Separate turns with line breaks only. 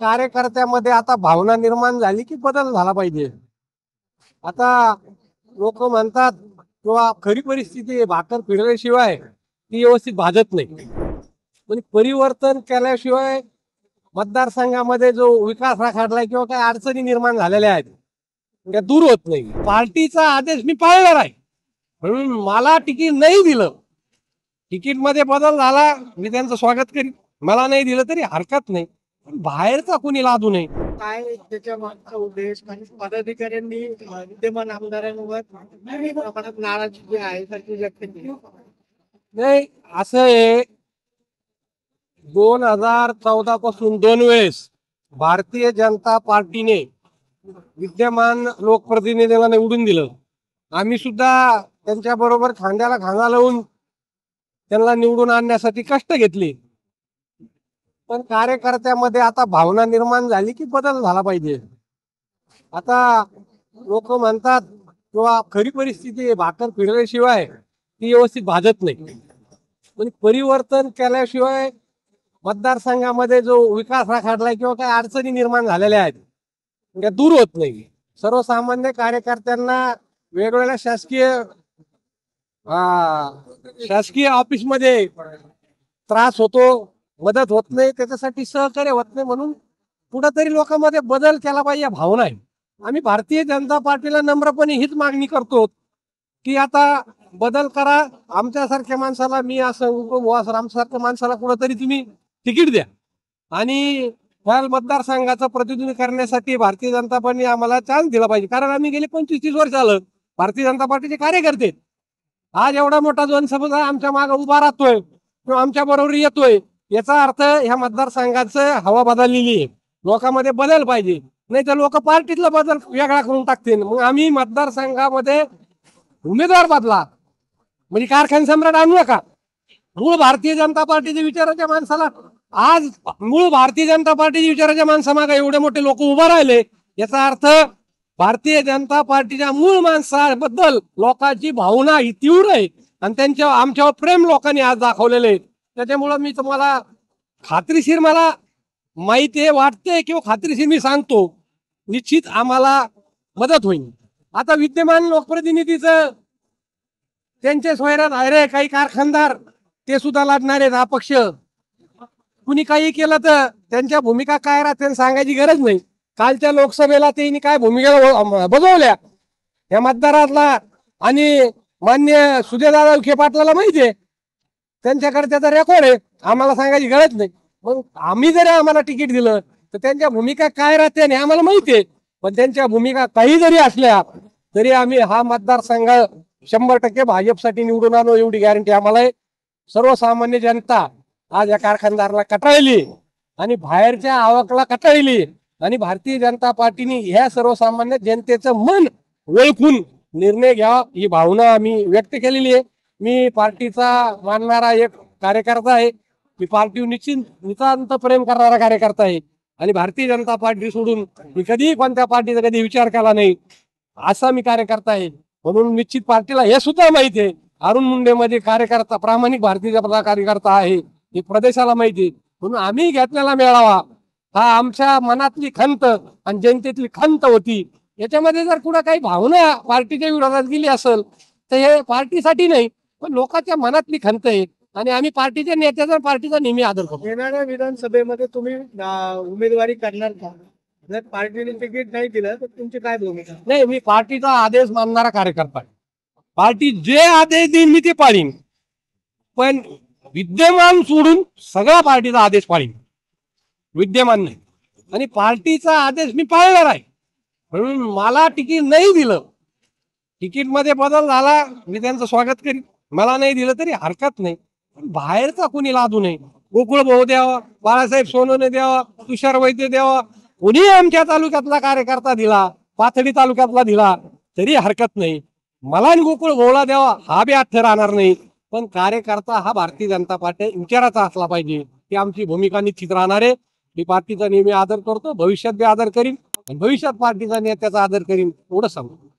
कार्यकर्त्यामध्ये आता भावना निर्माण झाली की बदल झाला पाहिजे। आता लोक म्हणतात किंवा खरी परिस्थिती आहे, भाकर फिरल्याशिवाय ती व्यवस्थित भाजत नाही। पण परिवर्तन केल्याशिवाय मतदारसंघामध्ये जो विकास राखडलाय किंवा काही अडचणी निर्माण झालेल्या आहेत त्या दूर होत नाही। पार्टीचा आदेश मी पाळणार आहे, म्हणून मला तिकीट नाही दिलं, तिकीट मध्ये बदल झाला मी त्यांचं स्वागत करीन। मला नाही दिलं तरी हरकत नाही, पण बाहेरचा कोणी लादू नये।
काय त्याच्या मागचा उद्देश आणि पदाधिकाऱ्यांनी विद्यमान आमदारांवर काही प्रमाणात नाराजी आहे त्याची व्यक्त केली
नाही। असं आहे, 2014 पासून 2 वेळेस भारतीय जनता पार्टीने विद्यमान लोकप्रतिनिधींना निवडून दिलं। आम्ही सुद्धा त्यांच्या बरोबर खांद्याला खांदा लावून त्यांना निवडून आणण्यासाठी कष्ट घेतले। पण कार्यकर्त्यामध्ये आता भावना निर्माण झाली की बदल झाला पाहिजे। आता लोक म्हणतात किंवा खरी परिस्थिती आहे, भाकर फिरल्याशिवाय ती व्यवस्थित भाजत नाही। पण परिवर्तन केल्याशिवाय मतदारसंघामध्ये जो विकास राखडलाय किंवा काही अडचणी निर्माण झालेल्या आहेत त्या दूर होत नाही। सर्वसामान्य कार्यकर्त्यांना वेगवेगळ्या शासकीय ऑफिसमध्ये त्रास होतो, मदत होत नाही, त्याच्यासाठी सहकार्य होत नाही, म्हणून कुठेतरी लोकांमध्ये बदल केला पाहिजे भावना आहे। आम्ही भारतीय जनता पार्टीला नम्रपणे हीच मागणी करतो की आता बदल करा। आमच्यासारख्या माणसाला, मी असं आमच्यासारख्या माणसाला कुठेतरी तुम्ही तिकीट द्या आणि ह्या मतदारसंघाचं प्रतिनिधित्व करण्यासाठी भारतीय जनता पार्टीने आम्हाला चान्स दिला पाहिजे। कारण आम्ही गेले 25-30 वर्ष झालं भारतीय जनता पार्टीचे कार्यकर्ते। आज एवढा मोठा जनसमुदाय आमच्या मागे उभा राहतोय किंवा आमच्या बरोबर येतोय, याचा अर्थ ह्या मतदारसंघाचं हवा बदललेली आहे। लोकांमध्ये बदल पाहिजे, नाही तर लोक पार्टीतला बदल वेगळा करून टाकतील। मग आम्ही मतदारसंघामध्ये उमेदवार बदला म्हणजे कारखाना सम्राट आणू नका। मूळ भारतीय जनता पार्टीच्या विचाराच्या माणसाला, आज मूळ भारतीय जनता पार्टीच्या विचाराच्या माणसामागे एवढे मोठे लोक उभा राहिले, याचा अर्थ भारतीय जनता पार्टीच्या मूळ माणसाबद्दल लोकांची भावना ही तीव्र आहे आणि त्यांच्या आमच्यावर प्रेम लोकांनी आज दाखवलेले आहे। त्याच्यामुळे मी तुम्हाला खात्रीशीर, मला माहिती आहे, वाटते किंवा खात्रीशीर मी सांगतो, निश्चित आम्हाला मदत होईल। आता विद्यमान लोकप्रतिनिधीचं त्यांचे सोयऱ्यात आहे रे काही कारखानदार, ते सुद्धा लढणार आहेत अपक्ष। कुणी काही केलं तर त्यांच्या भूमिका काय राहते सांगायची गरज नाही। कालच्या लोकसभेला त्यांनी काय भूमिका बजावल्या या मतदारातला, आणि मान्य सुजयदादा विखे पाटलाला माहिती आहे, त्यांच्याकडे त्याचा रेकॉर्ड आहे, आम्हाला सांगायची गरज नाही। मग आम्ही जरी आम्हाला तिकीट दिलं तर त्यांच्या भूमिका काय राहते हे आम्हाला माहिती आहे। पण त्यांच्या भूमिका काही जरी असल्या तरी आम्ही हा मतदारसंघ 100% भाजपसाठी निवडून आणू एवढी गॅरंटी आम्हाला आहे। सर्वसामान्य जनता आज या कारखानदाराला कटाळली आणि बाहेरच्या आवकला कटाळली, आणि भारतीय जनता पार्टीने ह्या सर्वसामान्य जनतेचं मन ओळखून निर्णय घ्यावा ही भावना आम्ही व्यक्त केलेली आहे। मी पार्टीचा मानणारा एक कार्यकर्ता आहे, मी पार्टीवर नितांत प्रेम करणारा कार्यकर्ता आहे, आणि भारतीय जनता पार्टी सोडून मी कधी कोणत्या पार्टीचा कधी विचार केला नाही असा मी कार्यकर्ता आहे। म्हणून निश्चित पार्टीला हे सुद्धा माहिती आहे अरुण मुंडे मध्ये कार्यकर्ता, प्रामाणिक भारतीय जनता कार्यकर्ता आहे, हे प्रदेशाला माहिती आहे। म्हणून आम्ही घेतलेला मेळावा हा आमच्या मनातली खंत आणि जनतेतली खंत होती। याच्यामध्ये जर कुठं काही भावना पार्टीच्या विरोधात गेली असेल तर हे पार्टीसाठी नाही, पण लोकांच्या मनातली खंत आहे, आणि आम्ही पार्टीच्या नेत्याचा पार्टीचा नेहमी आदर करतो।
येणाऱ्या विधानसभेमध्ये तुम्ही उमेदवारी करणार का? जर पार्टीने तिकीट नाही दिलं तर तुमची काय भूमिका?
नाही, मी पार्टीचा आदेश मानणारा कार्यकर्ता आहे। पार्टी जे आदेश देईन मी ते पाळीन, पण विद्यमान सोडून सगळा पार्टीचा आदेश पाळीन, विद्यमान नाही। आणि पार्टीचा आदेश मी पाळणार आहे, म्हणून मला तिकीट नाही दिलं, तिकीट मध्ये बदल झाला मी त्यांचं स्वागत करीन। मला नाही दिलं तरी हरकत नाही, पण बाहेरचा कोणी लादू नये। गोकुळ भाऊ द्यावा, बाळासाहेब सोनवणे द्यावा, तुषार वैद्य द्यावा, कोणी आमच्या तालुक्यातला कार्यकर्ता दिला, पाथडी तालुक्यातला दिला तरी हरकत नाही। मला आणि गोकुळ भाऊला द्यावा हा बी अर्थ राहणार नाही, पण कार्यकर्ता हा भारतीय जनता पार्टी विचाराचा असला पाहिजे, ही आमची भूमिका निश्चित राहणार आहे। मी पार्टीचा नेहमी आदर करतो, भविष्यात बी आदर करीन, भविष्यात पार्टीचा नेत्याचा आदर करीन, एवढं सांगतो।